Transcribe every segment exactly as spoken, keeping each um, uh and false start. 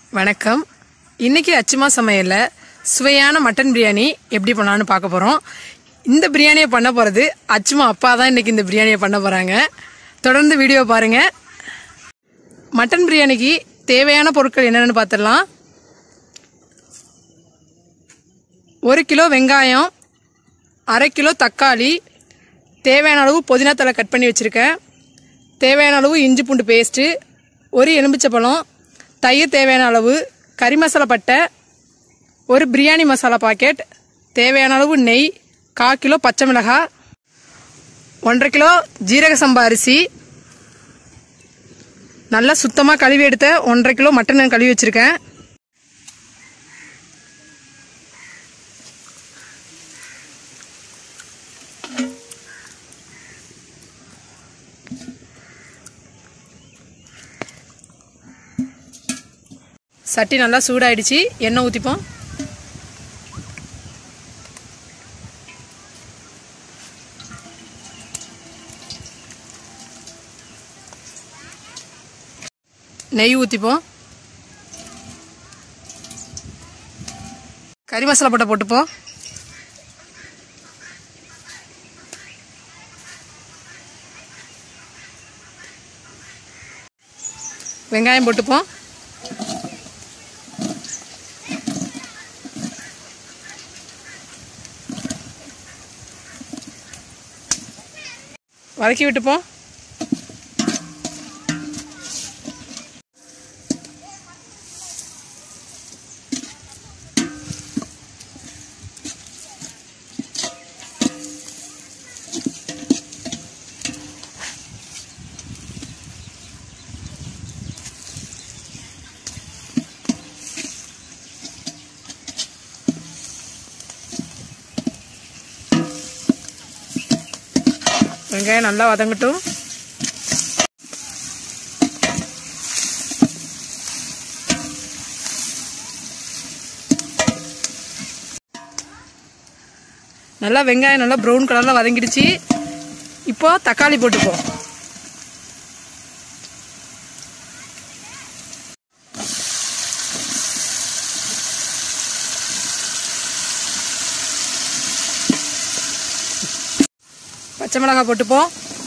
வணக்கம். இன்னைக்கு அச்சுமா சமையல்ல சுவையான மட்டன் பிரியாணி எப்படி பண்ணலாம்னு பார்க்க போறோம். இந்த பிரியாணியை பண்ண போறது அச்சுமா அப்பா தான் இன்னைக்கு இந்த பிரியாணியை பண்ண போறாங்க. தொடர்ந்து வீடியோ பாருங்க. மட்டன் பிரியாணிக்கு தேவையான பொருட்கள் என்னென்னு பார்த்துடலாம். ஒரு கிலோ வெங்காயம், அரை கிலோ தக்காளி, தேவையான அளவு புதினா தழை கட் பண்ணி வச்சுருக்கேன், தேவையான அளவு இஞ்சி பூண்டு பேஸ்ட்டு, ஒரு எலுமிச்சப்பழம், தயிர் தேவையான அளவு, கறி மசாலா பட்டை, ஒரு பிரியாணி மசாலா பாக்கெட், தேவையான அளவு நெய், கால் கிலோ பச்சை மிளகாய், ஒன்றரை கிலோ ஜீரக சம்பா அரிசி, நல்லா சுத்தமாக கழுவி எடுத்த ஒன்றரை கிலோ மட்டன் கழுவி வச்சுருக்கேன். சட்டி நல்லா சூடாயிடுச்சு. எண்ணெய் ஊற்றிப்போம். நெய் ஊற்றிப்போம். கறி மசாலா போட்ட போட்டுப்போம். வெங்காயம் போட்டுப்போம். வதக்கி விட்டுப்போம். வெங்காயம் நல்லா வதங்கட்டும். நல்லா வெங்காயம் நல்லா ப்ரௌன் கலர்ல வதங்கிடுச்சு. இப்போ தக்காளி போட்டுப்போம். பச்சை மிளகாய் போட்டுப்போம்.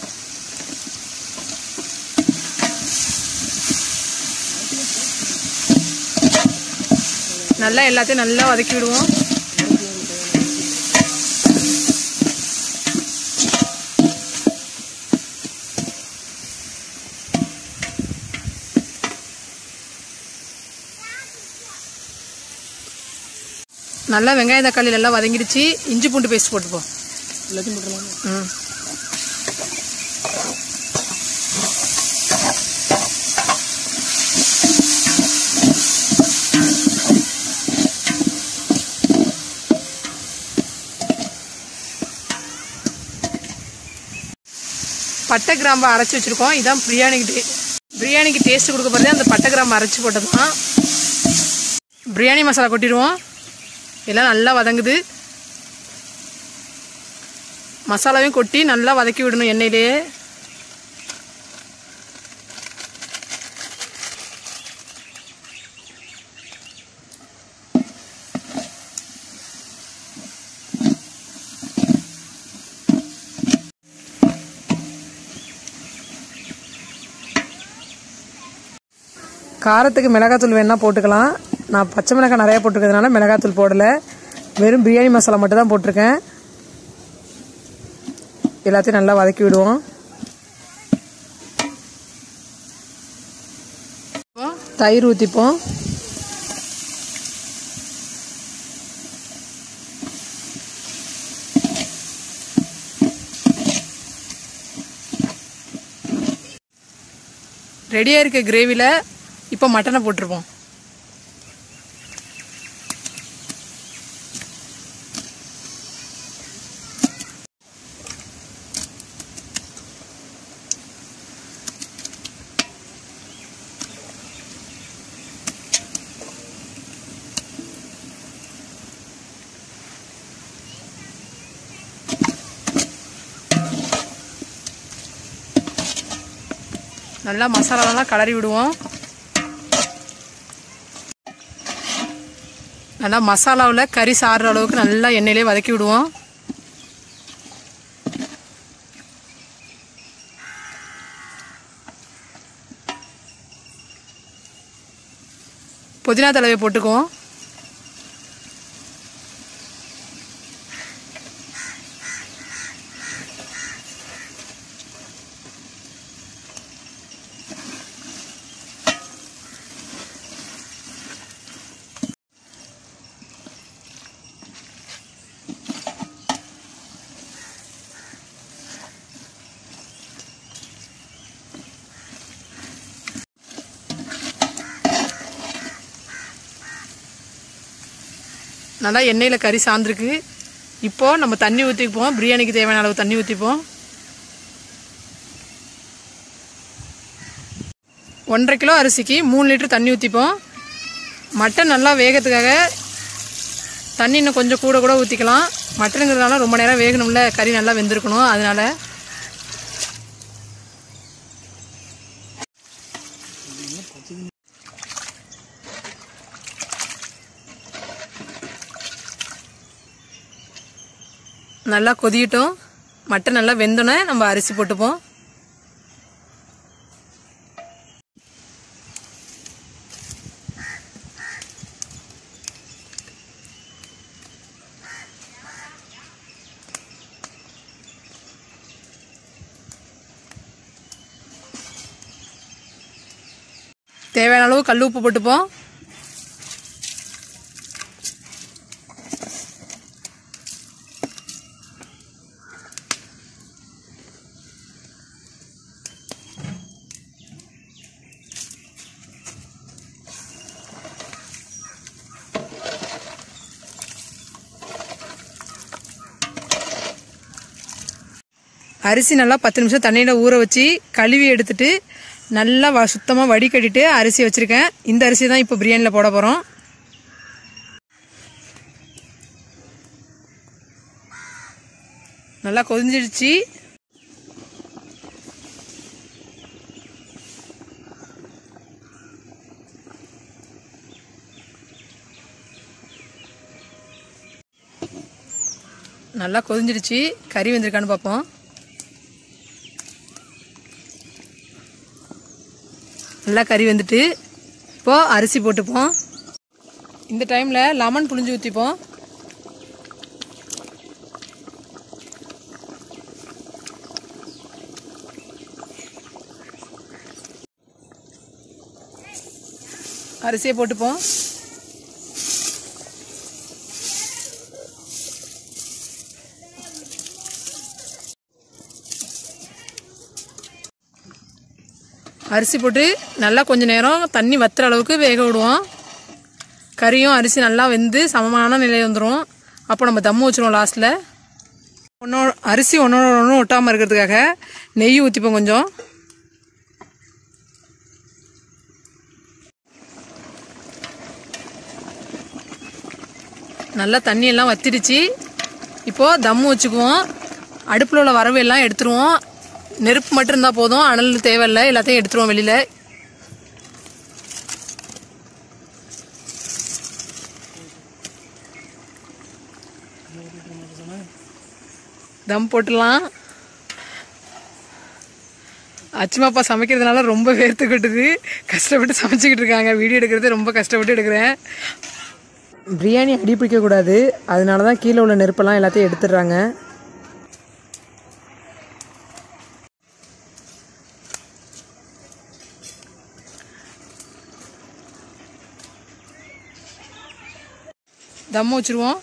நல்லா எல்லாத்தையும் நல்லா வதக்கி விடுவோம். நல்லா வெங்காயம் தக்காளி எல்லாம் வதங்கிடுச்சு. இஞ்சி பூண்டு பேஸ்ட் போட்டுப்போம். எல்லாத்தையும் போட்டுக்கலாம். ம் பட்டை கிராம்பு அரைச்சி வச்சிருக்கோம். இதான் பிரியாணிக்கு பிரியாணிக்கு டேஸ்ட் கொடுக்க போகிறது அந்த பட்டை கிராம்பு அரைச்சி போட்டதுதான். பிரியாணி மசாலா கொட்டிடுவோம். எல்லாம் நல்லா வதங்குது. மசாலாவையும் கொட்டி நல்லா வதக்கி விடணும் எண்ணெயிலேயே. காரத்துக்கு மிளகாத்தூள் வேணா போட்டுக்கலாம். நான் பச்சை மிளகாய் நிறையா போட்டிருக்கிறதுனால மிளகாத்தூள் போடலை. வெறும் பிரியாணி மசாலா மட்டும் தான் போட்டிருக்கேன். எல்லாத்தையும் நல்லா வதக்கி விடுவோம். தயிர் ஊற்றிப்போம். ரெடியாக இருக்க கிரேவியில் இப்போ மட்டனை போட்டிருப்போம். நல்லா மசாலாலாம் கலரி விடுவோம். நல்லா மசாலாவில் கறி சாறுற அளவுக்கு நல்லா எண்ணெயிலே வதக்கி விடுவோம். புதினா தழவை போட்டுக்குவோம். நல்லா எண்ணெயில் கறி சார்ந்துருக்கு. இப்போது நம்ம தண்ணி ஊற்றிப்போம். பிரியாணிக்கு தேவையான அளவு தண்ணி ஊற்றிப்போம். ஒன்றரை கிலோ அரிசிக்கு மூணு லிட்டர் தண்ணி ஊற்றிப்போம். மட்டன் நல்லா வேகத்துக்காக தண்ணி இன்னும் கொஞ்சம் கூட கூட ஊற்றிக்கலாம். மட்டனுங்கிறதுனால ரொம்ப நேரம் வேகணும்ல, கறி நல்லா வெந்திருக்கணும். அதனால் நல்லா கொதிட்டோம். மட்டன் நல்லா வெந்தோன்னே நம்ம அரிசி போட்டுப்போம். தேவையான அளவு கல் உப்பு போட்டுப்போம். அரிசி நல்லா பத்து நிமிஷம் தண்ணியில் ஊற வச்சு கழுவி எடுத்துட்டு நல்லா வ சுத்தமாக வடிகட்டிட்டு அரிசி வச்சுருக்கேன். இந்த அரிசி தான் இப்போ பிரியாணியில் போட போகிறோம். நல்லா கொதிஞ்சிடுச்சு. நல்லா கொதிஞ்சிடுச்சு. கறி வெந்திருக்கான்னு பார்ப்போம். நல்லா கறி வந்துட்டு இப்போது அரிசி போட்டுப்போம். இந்த டைமில் லெமன் புளிஞ்சு ஊற்றிப்போம். அரிசியை போட்டுப்போம். அரிசி போட்டு நல்லா கொஞ்சம் நேரம் தண்ணி வத்துற அளவுக்கு வேக விடுவோம். கறியும் அரிசி நல்லா வெந்து சமமான நிலை வந்துடும். அப்போ நம்ம தம்மு வச்சுருவோம். லாஸ்ட்டில் ஒன்றோ அரிசி ஒன்றோட ஒன்று ஒட்டாமல் இருக்கிறதுக்காக நெய் ஊற்றிப்போம் கொஞ்சம். நல்லா தண்ணியெல்லாம் வத்திடுச்சு. இப்போது தம்மு வச்சுக்குவோம். அடுப்பில் உள்ள வரவு எல்லாம் எடுத்துருவோம். நெருப்பு மட்டும் இருந்தால் போதும், அனல் தேவையில்லை. எல்லாத்தையும் எடுத்துருவோம் வெளியில். தம் போட்டுடலாம். அச்சுமாப்பா சமைக்கிறதுனால ரொம்ப வேர்த்து கட்டுது. கஷ்டப்பட்டு சமைச்சிக்கிட்டு இருக்காங்க. வீடியோ எடுக்கிறது ரொம்ப கஷ்டப்பட்டு எடுக்கிறேன். பிரியாணி அடி பிடிக்கக்கூடாது, அதனால தான் கீழே உள்ள நெருப்பெல்லாம் எல்லாத்தையும் எடுத்துடுறாங்க. தம்மு வச்சுருவோம்.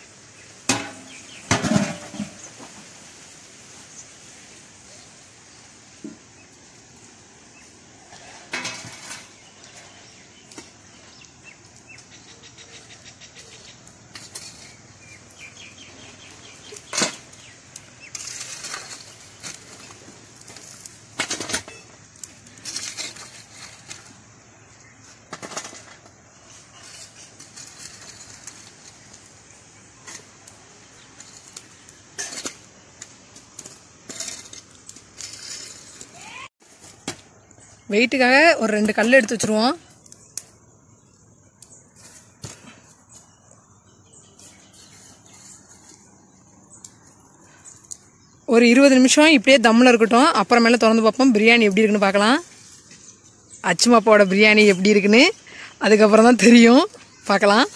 வெயிட்டுக்காக ஒரு ரெண்டு கல் எடுத்து வச்சுருவோம். ஒரு இருபது நிமிஷம் இப்படியே தம்மில் இருக்கட்டும். அப்புறமேல திறந்து பார்ப்போம் பிரியாணி எப்படி இருக்குன்னு பார்க்கலாம். அச்சுமாப்பாவோட பிரியாணி எப்படி இருக்குன்னு அதுக்கப்புறம் தான் தெரியும். பார்க்கலாம்.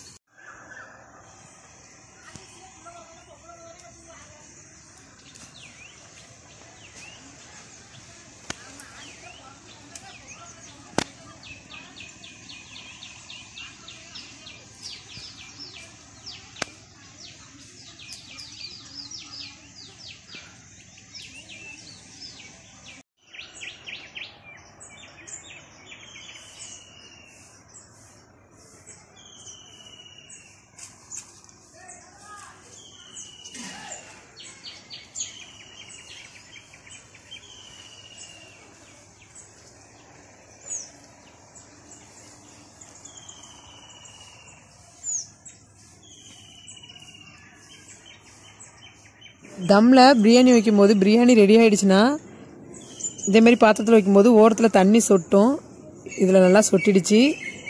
தம்மில் பிரியாணி வைக்கும்போது பிரியாணி ரெடி ஆகிடுச்சுன்னா இதேமாரி பாத்திரத்தில் வைக்கும்போது ஓரத்தில் தண்ணி சொட்டும். இதில் நல்லா சொட்டிடுச்சு.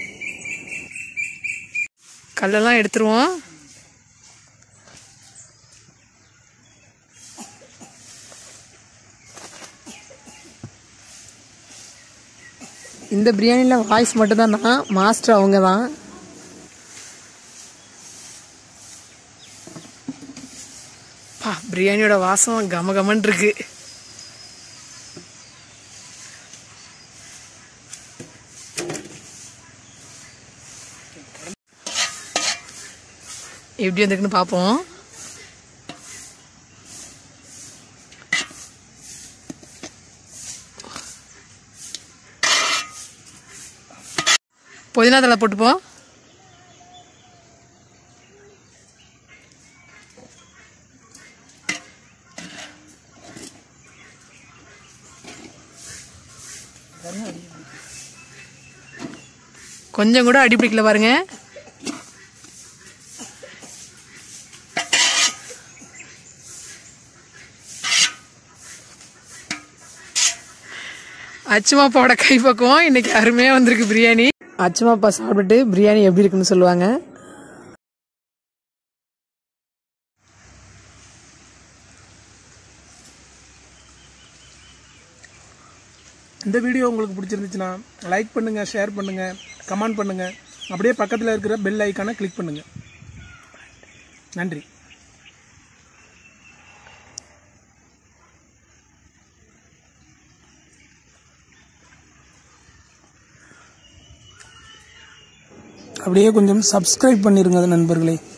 கல்லெல்லாம் எடுத்துருவோம். இந்த பிரியாணியில் வாய்ஸ் மட்டும்தான் நான், மாஸ்டர் அவங்க தான். பிரியாணியோட வாசம் கம கமன் இருக்கு. எப்படி வந்துருக்குன்னு பார்ப்போம். புதினா தழை போட்டுப்போம். கொஞ்சம் கூட அடி பிடிக்கல பாருங்க. அச்சுமாப்பாவோட கைப்பக்குவம் இன்னைக்கு அருமையா வந்திருக்கு பிரியாணி. அச்சுமாப்பா சாப்பிட்டுட்டு பிரியாணி எப்படி இருக்குன்னு சொல்லுவாங்க. இந்த வீடியோ உங்களுக்கு பிடிச்சிருந்துச்சுன்னா லைக் பண்ணுங்க, ஷேர் பண்ணுங்க, கமெண்ட் பண்ணுங்க. அப்படியே பக்கத்தில் இருக்கிற பெல் ஐக்கானை கிளிக் பண்ணுங்க. நன்றி. அப்படியே கொஞ்சம் சப்ஸ்கிரைப் பண்ணிருங்க நண்பர்களே.